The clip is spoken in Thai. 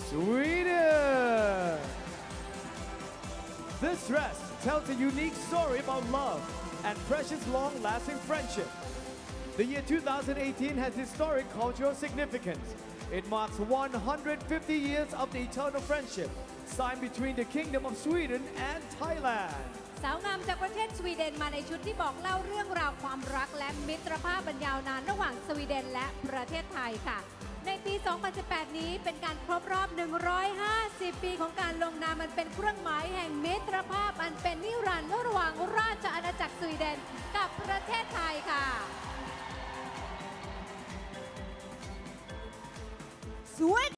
Sweden. This dress tells a unique story about love and precious long-lasting friendship. The year 2018 has historic cultural significance. It marks 150 years of the eternal friendship signed between the Kingdom of Sweden and Thailand. สาวงามจากประเทศสวีเดนมาในชุดที่บอกเล่าเรื่องราวความรักและมิตรภาพบรรยาวนานระหว่างสวีเดนและประเทศไทยค่ะในปี 2018 นี้เป็นการครบรอบ 150 ปีของการลงนามมันเป็นเครื่องหมายแห่งมิตรภาพอันเป็นนิรันดร์ระหว่างราชอาณาจักรสวีเดนกับประเทศไทยค่ะสวย